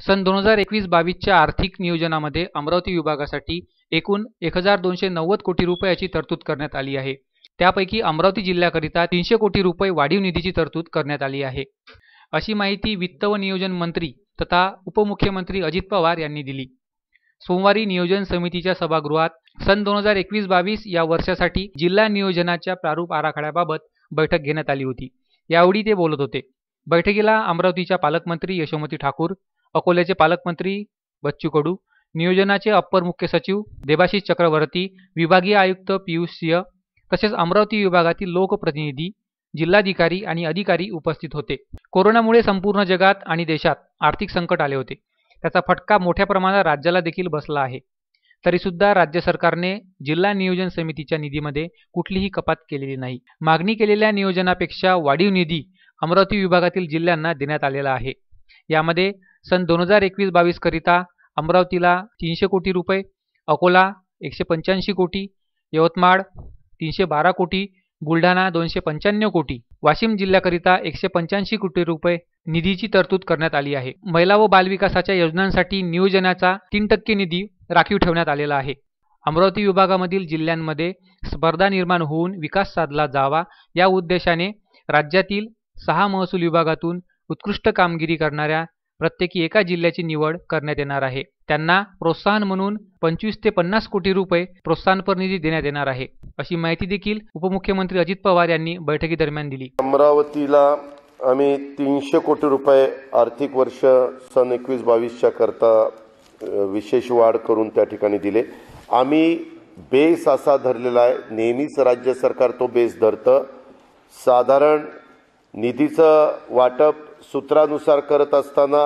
सन 2021-22च्या आर्थिक नियोजनामध्ये अमरावती विभागासाठी एकूण 1290 कोटी रुपयाची तरतूद करण्यात आली आहे। त्यापैकी अमरावती जिल्ह्याकरिता 300 कोटी रुपये वाढीव निधीची तरतूद करण्यात आली आहे, अशी माहिती वित्त व नियोजन मंत्री तथा उपमुख्यमंत्री अजित पवार यांनी दिली। सोमवारी नियोजन समितीच्या सभागृहात सन 2021-22 या वर्षासाठी जिल्हा नियोजनाच्या प्रारूप आराखड्याबाबत बैठक घेण्यात आली होती। यावेळी ते बोलत होते। बैठकीला अमरावतीच्या पालकमंत्री यशोमती ठाकूर, अकोल्याचे पालकमंत्री बच्चू कडू, नियोजनाचे अप्पर मुख्य सचिव देबाशिष चक्रवर्ती, विभागीय आयुक्त पियुष सिंह तसेच अमरावती विभागातील लोकप्रतिनिधी, जिल्हाधिकारी आणि अधिकारी उपस्थित होते। कोरोनामुळे संपूर्ण जगात आणि देशात आर्थिक संकट आले होते। त्याचा फटका मोठ्या प्रमाणात राज्याला देखील बसला आहे। तरीसुद्धा राज्य सरकारने जिल्हा नियोजन समितीच्या निधीमध्ये कुठलीही कपात केलेली नाही। मागणी केलेल्या नियोजनापेक्षा वाढीव निधी अमरावती विभागातील जिल्ह्यांना देण्यात आलेला आहे। यामध्ये सन 2021-22 करिता अमरावतीला 300 कोटी रुपये, अकोला 185 कोटी, यवतमाळ 312 कोटी, बुलढाणा 295 कोटी, वाशिम जिल्ह्याकरिता 185 कोटी रुपये निधीची तरतूद करण्यात आली आहे। महिला व बालविकासाच्या योजनांसाठी नियोजनाचा 3% निधी राखीव ठेवण्यात आलेला आहे। अमरावती विभागामधील जिल्ह्यांमध्ये स्पर्धा निर्माण होऊन विकास साधला जावा या उद्देशाने राज्यातील 6 महसूल विभागातून उत्कृष्ट कामगिरी करणाऱ्या प्रत्येकी एका जिल्ह्याची निवड करण्यात येणार आहे। त्यांना प्रोत्साहन म्हणून 25 ते 50 कोटी रुपये प्रोत्साहनपर निधी देण्यात येणार आहे, अशी माहिती देखील उपमुख्यमंत्री अजित पवार यांनी बैठकीदरम्यान दिली। अमरावतीला आम्ही 300 कोटी रुपये आर्थिक वर्ष सन 21-22 करता विशेष वाढ करून त्या ठिकाणी दिले। आम्ही बेस असा धरलेला आहे, नेहमीच राज्य सरकार तो बेस धरतं। साधारण निधीचं वाटप सूत्रानुसार करत असताना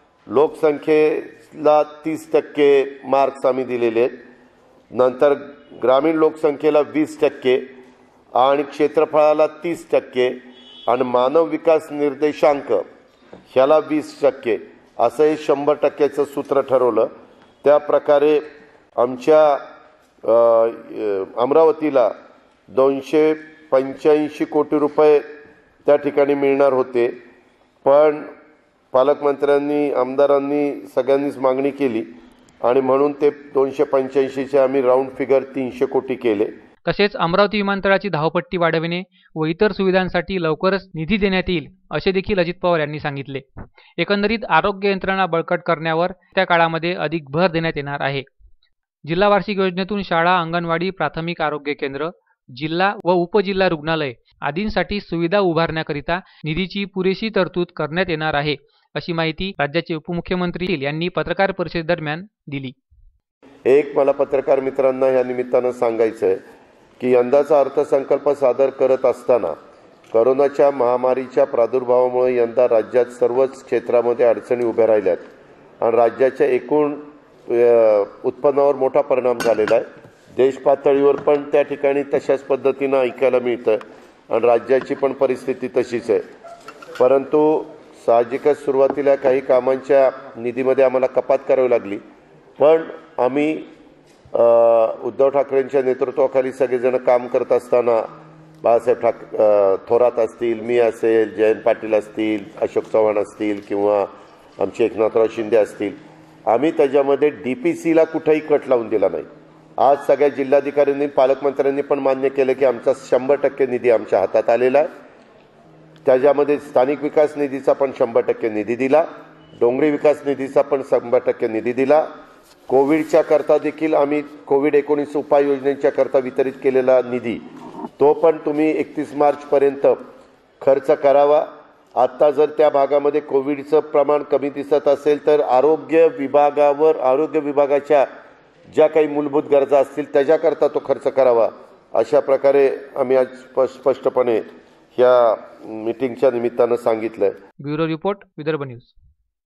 लोकसंख्येला 30% मार्क्स आम्ही दिलेले आहेत, नंतर ग्रामीण लोकसंख्येला 20% आणि क्षेत्रफळाला 30% आणि मानव विकास निर्देशांक ह्याला 20% असं हे 100%चं सूत्र ठरवलं। त्या प्रकारे आमच्या अमरावतीला 285 कोटी रुपये त्या ठिकाणी मिळणार होते, पण पालकमंत्र्यांनी आमदारांनी सगळ्यांनीच मागणी केली आणि म्हणून ते 285चे आम्ही राऊंड फिगर 300 कोटी केले। तसेच अमरावती विमानतळाची धावपट्टी वाढविणे व इतर सुविधांसाठी लवकरच निधी देण्यात येईल, असे देखील अजित पवार यांनी सांगितले। एकंदरीत आरोग्य यंत्रणा बळकट करण्यावर त्या काळामध्ये अधिक भर देण्यात येणार आहे। जिल्हा वार्षिक योजनेतून शाळा, अंगणवाडी, प्राथमिक आरोग्य केंद्र, जिल्हा व उपजिल्हा रुग्णालय आदींसाठी सुविधा उभारण्याकरिता निधीची पुरेशी तरतूद करण्यात येणार आहे, अशी माहिती राज्याचे उपमुख्यमंत्री यांनी पत्रकार परिषदेदरम्यान दिली। एक मला पत्रकार मित्रांना या निमित्तानं सांगायचं आहे की यंदाचा अर्थसंकल्प सादर करत असताना कोरोनाच्या महामारीच्या प्रादुर्भावामुळे यंदा राज्यात सर्वच क्षेत्रामध्ये अडचणी उभ्या राहिल्यात आणि राज्याच्या एकूण उत्पन्नावर मोठा परिणाम झालेला आहे। देश पातळीवर पण त्या ठिकाणी तशाच पद्धतीनं ऐकायला मिळतं आणि राज्याची पण परिस्थिती तशीच आहे। परंतु साहजिकच सुरुवातीला काही कामांच्या निधीमध्ये आम्हाला कपात करावी लागली, पण आम्ही उद्धव ठाकरेंच्या नेतृत्वाखाली सगळेजण काम करत असताना बाळासाहेब थोरात असतील, मी असेल, जयंत पाटील असतील, अशोक चव्हाण असतील किंवा आमचे एकनाथराव शिंदे असतील, आम्ही त्याच्यामध्ये DPCला कुठेही कट लावून दिला नाही। आज सगळ्या जिल्हाधिकाऱ्यांनी पालकमंत्र्यांनी पण मान्य केलं की आमचा 100% निधी आमच्या हातात आलेला आहे। त्याच्यामध्ये स्थानिक विकास निधीचा पण 100% निधी दिला, डोंगरी विकास निधीचा पण 100% निधी दिला। कोविडच्या करता देखील आम्ही कोविड-19 उपाययोजनेच्या करता वितरित केलेला निधी तो पण तुम्ही 31 मार्चपर्यंत खर्च करावा। आता जर त्या भागामध्ये कोविडचं प्रमाण कमी दिसत असेल तर आरोग्य विभागाच्या ज्या काही मूलभूत गरजा असतील त्याच्याकरता तो खर्च करावा, अशा प्रकारे आम्ही आज स्पष्टपणे या मीटिंगच्या निमित्तानं सांगितलं। Bureau report, Vidarbha news.